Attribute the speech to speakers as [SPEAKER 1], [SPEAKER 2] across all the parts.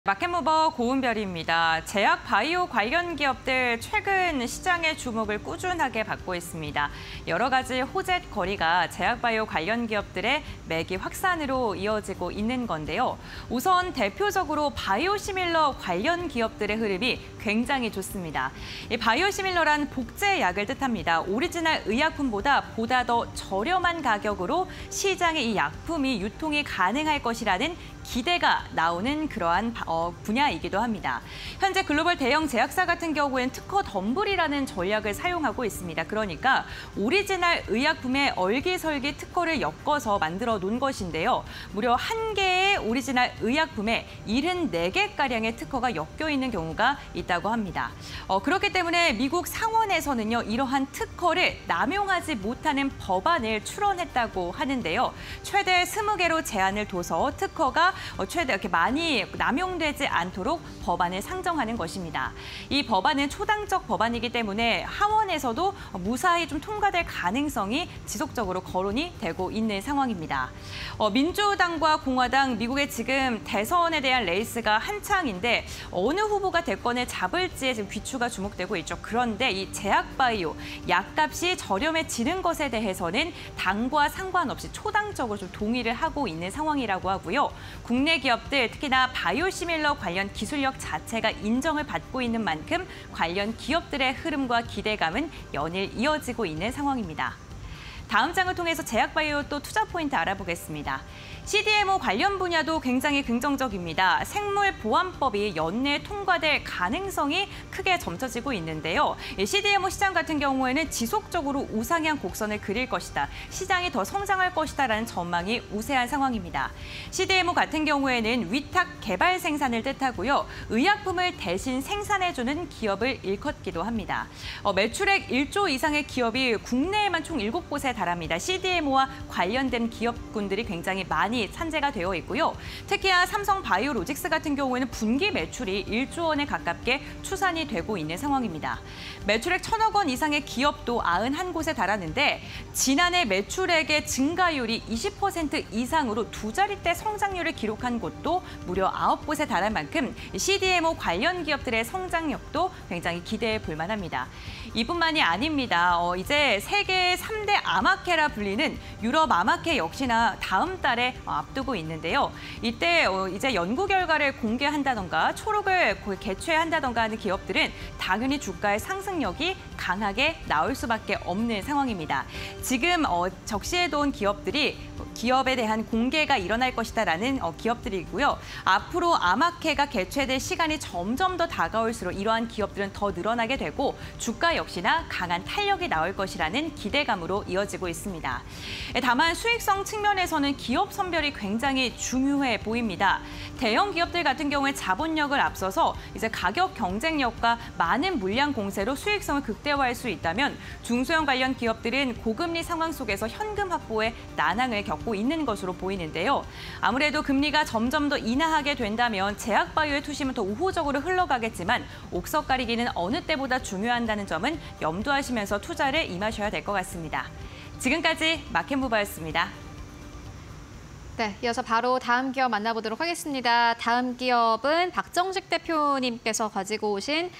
[SPEAKER 1] 마켓무버 고은별입니다. 제약 바이오 관련 기업들 최근 시장의 주목을 꾸준하게 받고 있습니다. 여러 가지 호재 거리가 제약 바이오 관련 기업들의 매기 확산으로 이어지고 있는 건데요. 우선 대표적으로 바이오시밀러 관련 기업들의 흐름이 굉장히 좋습니다. 이 바이오시밀러란 복제약을 뜻합니다. 오리지널 의약품보다 더 저렴한 가격으로 시장에 이 약품이 유통이 가능할 것이라는 기대가 나오는 그러한 분야이기도 합니다. 현재 글로벌 대형 제약사 같은 경우에는 특허 덤불이라는 전략을 사용하고 있습니다. 그러니까 오리지널 의약품의 얼기설기 특허를 엮어서 만들어 놓은 것인데요. 무려 한 개의 오리지널 의약품에 74개가량의 특허가 엮여 있는 경우가 있다고 합니다. 그렇기 때문에 미국 상원에서는요, 이러한 특허를 남용하지 못하는 법안을 출원했다고 하는데요. 최대 20개로 제한을 둬서 특허가 최대 이렇게 많이 남용되지 않도록 법안을 상정하는 것입니다. 이 법안은 초당적 법안이기 때문에 하원에서도 무사히 좀 통과될 가능성이 지속적으로 거론이 되고 있는 상황입니다. 민주당과 공화당, 미국의 지금 대선에 대한 레이스가 한창인데 어느 후보가 대권을 잡을지에 지금 귀추가 주목되고 있죠. 그런데 이 제약바이오, 약값이 저렴해지는 것에 대해서는 당과 상관없이 초당적으로 좀 동의를 하고 있는 상황이라고 하고요. 국내 기업들, 특히나 바이오시밀러 관련 기술력 자체가 인정을 받고 있는 만큼 관련 기업들의 흐름과 기대감은 연일 이어지고 있는 상황입니다. 다음 장을 통해서 제약바이오 또 투자 포인트 알아보겠습니다. CDMO 관련 분야도 굉장히 긍정적입니다. 생물보안법이 연내 통과될 가능성이 크게 점쳐지고 있는데요. CDMO 시장 같은 경우에는 지속적으로 우상향 곡선을 그릴 것이다. 시장이 더 성장할 것이다라는 전망이 우세한 상황입니다. CDMO 같은 경우에는 위탁 개발 생산을 뜻하고요. 의약품을 대신 생산해주는 기업을 일컫기도 합니다. 매출액 1조 이상의 기업이 국내에만 총 7곳에 달합니다. CDMO와 관련된 기업군들이 굉장히 많이 산재가 되어 있고요. 특히나 삼성바이오로직스 같은 경우에는 분기 매출이 1조 원에 가깝게 추산이 되고 있는 상황입니다. 매출액 1,000억 원 이상의 기업도 91곳에 달하는데 지난해 매출액의 증가율이 20% 이상으로 두 자릿대 성장률을 기록한 곳도 무려 9곳에 달할 만큼 CDMO 관련 기업들의 성장력도 굉장히 기대해 볼 만합니다. 이뿐만이 아닙니다. 이제 세계 3대 아마케라 불리는 유럽 아마케 역시나 다음 달에 앞두고 있는데요. 이때 이제 연구 결과를 공개한다던가 초록을 개최한다던가 하는 기업들은 당연히 주가의 상승력이 강하게 나올 수밖에 없는 상황입니다. 지금 적시해둔 기업에 대한 공개가 일어날 것이다라는 기업들이고요. 앞으로 아마케가 개최될 시간이 점점 더 다가올수록 이러한 기업들은 더 늘어나게 되고 주가 역시나 강한 탄력이 나올 것이라는 기대감으로 이어지고 있습니다. 다만 수익성 측면에서는 기업 선별이 굉장히 중요해 보입니다. 대형 기업들 같은 경우에 자본력을 앞서서 이제 가격 경쟁력과 많은 물량 공세로 수익성을 극대화할 수 있다면 중소형 관련 기업들은 고금리 상황 속에서 현금 확보에 난항을 겪고 있는 것으로 보이는데요. 아무래도 금리가 점점 더 인하하게 된다면 제약바이오의 투심은 더 우호적으로 흘러가겠지만 옥석 가리기는 어느 때보다 중요하다는 점은 염두하시면서 투자를 임하셔야 될 것 같습니다. 지금까지 마켓무버였습니다.
[SPEAKER 2] 네, 이어서 바로 다음 기업 만나보도록 하겠습니다. 다음 기업은 박정식 대표님께서 가지고 오신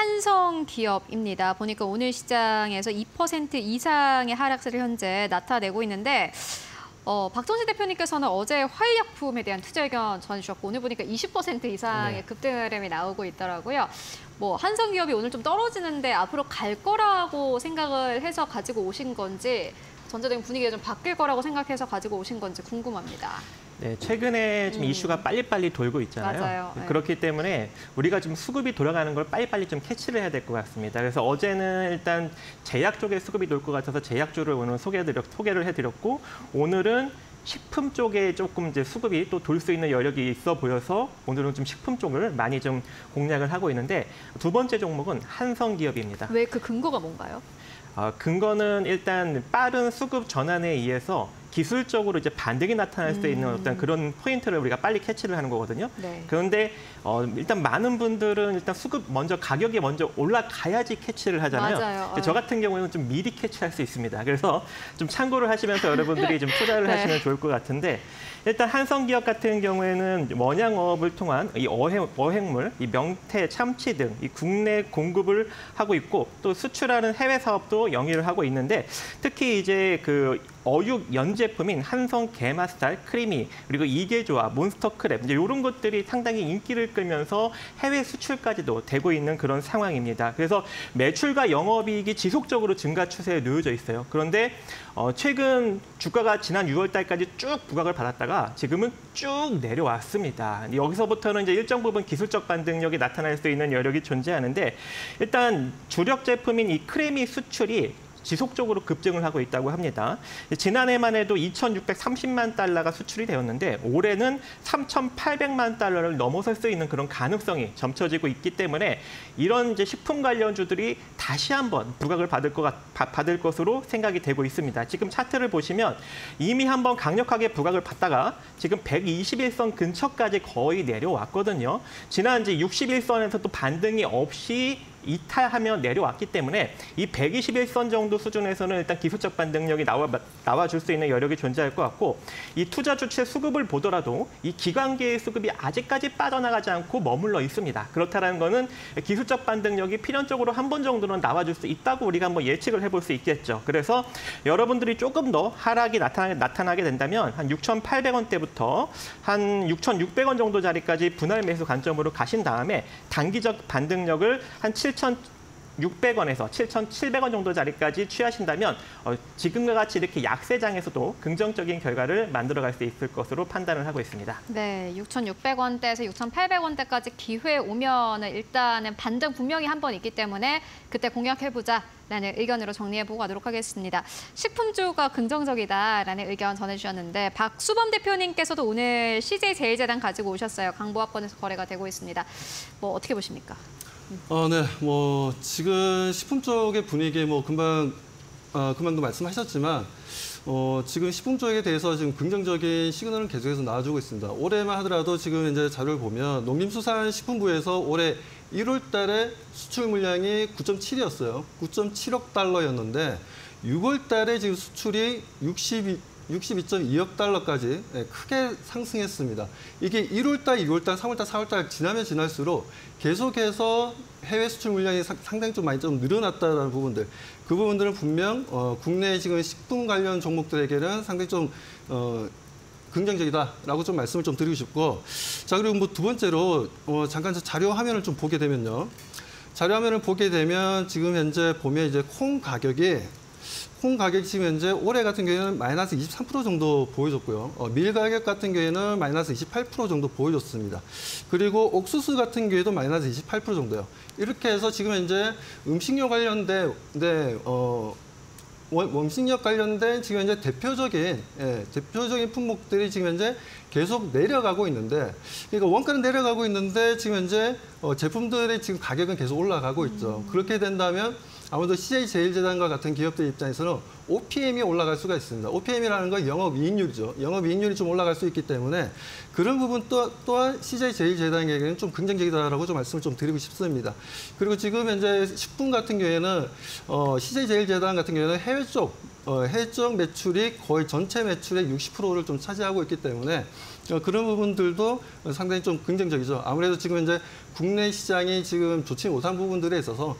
[SPEAKER 2] 한성기업입니다. 보니까 오늘 시장에서 2% 이상의 하락세를 현재 나타내고 있는데 박정식 대표님께서는 어제 화이약품에 대한 투자 의견 전해주셨고 오늘 보니까 20% 이상의 급등 흐름이 나오고 있더라고요. 한성기업이 오늘 좀 떨어지는데 앞으로 갈 거라고 생각을 해서 가지고 오신 건지 전체적인 분위기가 좀 바뀔 거라고 생각해서 가지고 오신 건지 궁금합니다. 네,
[SPEAKER 3] 최근에 좀 이슈가 빨리빨리 돌고 있잖아요.
[SPEAKER 2] 맞아요. 네.
[SPEAKER 3] 그렇기 때문에 우리가 좀 수급이 돌아가는 걸 빨리빨리 좀 캐치를 해야 될 것 같습니다. 그래서 어제는 일단 제약 쪽에 수급이 돌 것 같아서 제약주를 오늘 소개를 해드렸고 오늘은 식품 쪽에 조금 이제 수급이 또 돌 수 있는 여력이 있어 보여서 오늘은 좀 식품 쪽을 많이 좀 공략을 하고 있는데 두 번째 종목은 한성기업입니다.
[SPEAKER 2] 왜 그 근거가 뭔가요?
[SPEAKER 3] 근거는 일단 빠른 수급 전환에 의해서 기술적으로 이제 반등이 나타날 수 있는 어떤 그런 포인트를 우리가 빨리 캐치를 하는 거거든요.
[SPEAKER 2] 네.
[SPEAKER 3] 그런데 일단 많은 분들은 일단 수급 먼저 가격이 먼저 올라가야지 캐치를 하잖아요.
[SPEAKER 2] 맞아요.
[SPEAKER 3] 저 같은 경우에는 좀 미리 캐치할 수 있습니다. 그래서 좀 참고를 하시면서 여러분들이 좀 투자를
[SPEAKER 2] 네.
[SPEAKER 3] 하시면 좋을 것 같은데 일단 한성기업 같은 경우에는 원양어업을 통한 이 어획물, 이 명태, 참치 등 이 국내 공급을 하고 있고 또 수출하는 해외 사업도 영위를 하고 있는데 특히 이제 그 어육 연제품인 한성 게맛살, 크리미, 그리고 이계조와 몬스터 크랩 이제 이런 것들이 상당히 인기를 끌면서 해외 수출까지도 되고 있는 그런 상황입니다. 그래서 매출과 영업이익이 지속적으로 증가 추세에 놓여져 있어요. 그런데 최근 주가가 지난 6월 달까지 쭉 부각을 받았다가 지금은 쭉 내려왔습니다. 여기서부터는 이제 일정 부분 기술적 반등력이 나타날 수 있는 여력이 존재하는데 일단 주력 제품인 이 크레미 수출이 지속적으로 급증을 하고 있다고 합니다. 지난해만 해도 2,630만 달러가 수출이 되었는데 올해는 3,800만 달러를 넘어설 수 있는 그런 가능성이 점쳐지고 있기 때문에 이런 이제 식품 관련주들이 다시 한번 부각을 받을 것으로 생각이 되고 있습니다. 지금 차트를 보시면 이미 한번 강력하게 부각을 받다가 지금 121선 근처까지 거의 내려왔거든요. 지난 이제 61선에서 또 반등이 없이 이탈하며 내려왔기 때문에 이 121선 정도 수준에서는 일단 기술적 반등력이 나와줄 수 있는 여력이 존재할 것 같고 이 투자 주체 수급을 보더라도 이 기관계의 수급이 아직까지 빠져나가지 않고 머물러 있습니다. 그렇다는 거는 기술적 반등력이 필연적으로 한 번 정도는 나와줄 수 있다고 우리가 한번 예측을 해볼 수 있겠죠. 그래서 여러분들이 조금 더 하락이 나타나게 된다면 한 6,800원대부터 한 6,600원 정도 자리까지 분할 매수 관점으로 가신 다음에 단기적 반등력을 한 7,600원에서 7,700원 정도 자리까지 취하신다면 지금과 같이 이렇게 약세장에서도 긍정적인 결과를 만들어갈 수 있을 것으로 판단을 하고 있습니다.
[SPEAKER 2] 네, 6,600원대에서 6,800원대까지 기회 오면은 일단은 반등 분명히 한 번 있기 때문에 그때 공략해보자라는 의견으로 정리해보고 가도록 하겠습니다. 식품주가 긍정적이다라는 의견 전해주셨는데 박수범 대표님께서도 오늘 CJ제일제당 가지고 오셨어요. 강보합권에서 거래가 되고 있습니다. 뭐 어떻게 보십니까?
[SPEAKER 4] 네, 뭐 지금 식품 쪽의 분위기 뭐 금방도 말씀하셨지만 지금 식품 쪽에 대해서 지금 긍정적인 시그널은 계속해서 나와주고 있습니다. 올해만 하더라도 지금 이제 자료를 보면 농림수산식품부에서 올해 1월 달에 수출 물량이 9.7이었어요. 9.7억 달러였는데 6월 달에 지금 수출이 62.2억 달러까지 크게 상승했습니다. 이게 1월 달, 2월 달, 3월 달, 4월 달 지나면 지날수록 계속해서 해외 수출 물량이 상당히 좀 많이 좀 늘어났다는 부분들, 그 부분들은 분명 국내 지금 식품 관련 종목들에게는 상당히 좀 긍정적이다라고 좀 말씀을 좀 드리고 싶고, 자 그리고 뭐 두 번째로 잠깐 자료 화면을 좀 보게 되면요, 자료 화면을 보게 되면 지금 현재 보면 이제 콩 가격이 지금 현재 올해 같은 경우에는 마이너스 23% 정도 보여줬고요. 밀 가격 같은 경우에는 마이너스 28% 정도 보여줬습니다. 그리고 옥수수 같은 경우에도 마이너스 28% 정도요. 이렇게 해서 지금 현재 음식료 관련된 원식력 관련된 지금 현재 대표적인 품목들이 지금 현재 계속 내려가고 있는데, 그러니까 원가는 내려가고 있는데 지금 현재 제품들의 지금 가격은 계속 올라가고 있죠. 그렇게 된다면 아무래도 CJ제일제당과 같은 기업들 입장에서는 OPM이 올라갈 수가 있습니다. OPM이라는 건 영업이익률이죠. 영업이익률이 좀 올라갈 수 있기 때문에 그런 부분 또한 CJ제일제당에게는 좀 긍정적이다라고 좀 말씀을 좀 드리고 싶습니다. 그리고 지금 현재 식품 같은 경우에는 CJ제일제당 같은 경우에는 해외 쪽 매출이 거의 전체 매출의 60%를 좀 차지하고 있기 때문에 그런 부분들도 상당히 좀 긍정적이죠. 아무래도 지금 현재 국내 시장이 지금 좋지 못한 부분들에 있어서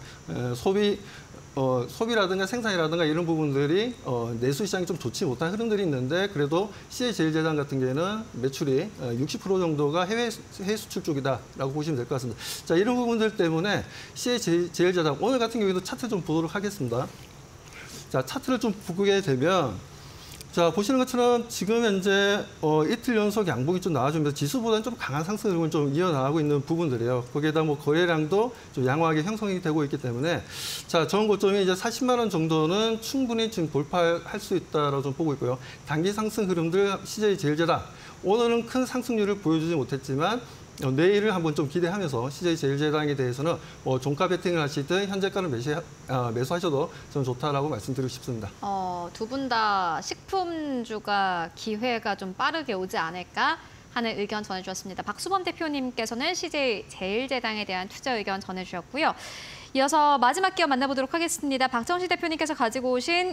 [SPEAKER 4] 소비라든가 생산이라든가 이런 부분들이 내수 시장이 좀 좋지 못한 흐름들이 있는데, 그래도 CJ제일제당 같은 경우에는 매출이 60% 정도가 해외 수출 쪽이다라고 보시면 될 것 같습니다. 자, 이런 부분들 때문에 CJ제일제당 오늘 같은 경우에도 차트 좀 보도록 하겠습니다. 자, 차트를 좀 보게 되면, 자, 보시는 것처럼 지금 현재 이틀 연속 양봉이 좀 나와주면서 지수보다는 좀 강한 상승 흐름을 좀 이어나가고 있는 부분들이에요. 거기에다 뭐 거래량도 좀 양호하게 형성이 되고 있기 때문에, 자, 전 고점이 이제 40만 원 정도는 충분히 지금 돌파할 수 있다라고 좀 보고 있고요. 단기 상승 흐름들 CJ제일제당 오늘은 큰 상승률을 보여주지 못했지만 내일을 한번 좀 기대하면서 CJ제일제당에 대해서는 종가 베팅을 하시든 현재가를 매수하셔도 좀 좋다라고 말씀드리고 싶습니다.
[SPEAKER 2] 두 분 다 식품주가 기회가 좀 빠르게 오지 않을까 하는 의견 전해주셨습니다. 박수범 대표님께서는 CJ제일제당에 대한 투자 의견 전해주셨고요. 이어서 마지막 기업 만나보도록 하겠습니다. 박정식 대표님께서 가지고 오신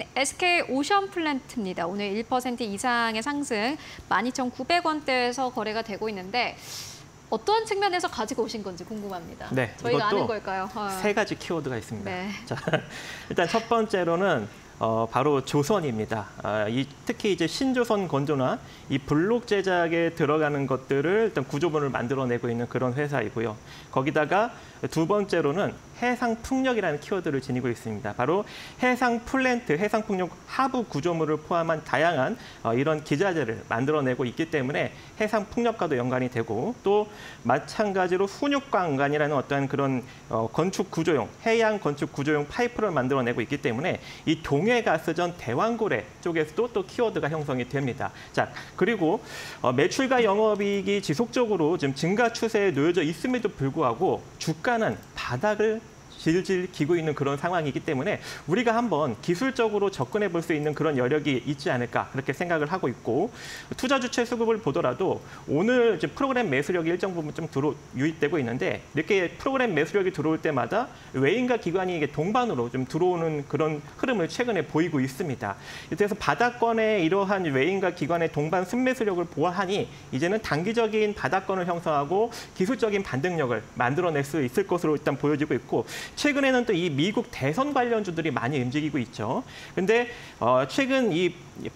[SPEAKER 2] SK오션플랜트입니다. 오늘 1% 이상의 상승, 12,900원대에서 거래가 되고 있는데 어떤 측면에서 가지고 오신 건지 궁금합니다.
[SPEAKER 3] 네,
[SPEAKER 2] 저희가 아는 걸까요?
[SPEAKER 3] 세 가지 키워드가 있습니다.
[SPEAKER 2] 네.
[SPEAKER 3] 자, 일단 첫 번째로는 바로 조선입니다. 특히 이제 신조선 건조나 이 블록 제작에 들어가는 것들을 일단 구조물을 만들어내고 있는 그런 회사이고요. 거기다가 두 번째로는 해상풍력이라는 키워드를 지니고 있습니다. 바로 해상플랜트, 해상풍력 하부 구조물을 포함한 다양한 이런 기자재를 만들어내고 있기 때문에 해상풍력과도 연관이 되고 또 마찬가지로 훈육관이라는 어떤 그런 건축 구조용, 해양 건축 구조용 파이프를 만들어내고 있기 때문에 이 동해가스전 대왕고래 쪽에서도 또 키워드가 형성이 됩니다. 자, 그리고 매출과 영업이익이 지속적으로 지금 증가 추세에 놓여져 있음에도 불구하고 주가는 바닥을 질질 기고 있는 그런 상황이기 때문에 우리가 한번 기술적으로 접근해 볼 수 있는 그런 여력이 있지 않을까 그렇게 생각을 하고 있고 투자 주체 수급을 보더라도 오늘 이제 프로그램 매수력이 일정 부분 좀 유입되고 있는데 이렇게 프로그램 매수력이 들어올 때마다 외인과 기관이 이게 동반으로 좀 들어오는 그런 흐름을 최근에 보이고 있습니다. 그래서 바닥권의 이러한 외인과 기관의 동반 순매수력을 보아하니 이제는 단기적인 바닥권을 형성하고 기술적인 반등력을 만들어낼 수 있을 것으로 일단 보여지고 있고 최근에는 또 이 미국 대선 관련주들이 많이 움직이고 있죠. 근데 최근 이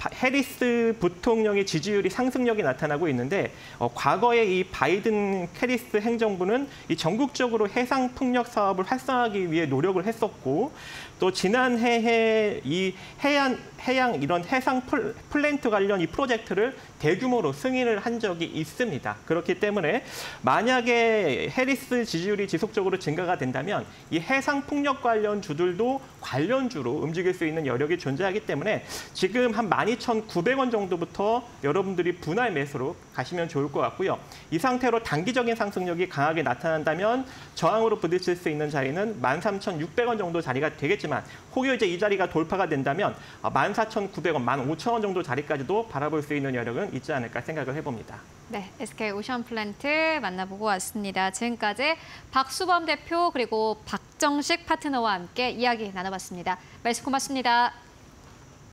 [SPEAKER 3] 해리스 부통령의 지지율이 상승력이 나타나고 있는데 과거에 이 바이든 해리스 행정부는 이 전국적으로 해상 풍력 사업을 활성화하기 위해 노력을 했었고 또 지난해에 이 해양 이런 해상 플랜트 관련 이 프로젝트를 대규모로 승인을 한 적이 있습니다. 그렇기 때문에 만약에 해리스 지지율이 지속적으로 증가가 된다면 이 해상 풍력 관련 주들도 관련주로 움직일 수 있는 여력이 존재하기 때문에 지금 한 12,900원 정도부터 여러분들이 분할 매수로 가시면 좋을 것 같고요. 이 상태로 단기적인 상승력이 강하게 나타난다면 저항으로 부딪힐 수 있는 자리는 13,600원 정도 자리가 되겠지만 혹여 이제 이 자리가 돌파가 된다면 14,900원, 15,000원 정도 자리까지도 바라볼 수 있는 여력은 있지 않을까 생각을 해봅니다.
[SPEAKER 2] 네, SK오션플랜트 만나보고 왔습니다. 지금까지 박수범 대표 그리고 박정식 파트너와 함께 이야기 나눠봤습니다. 말씀 고맙습니다.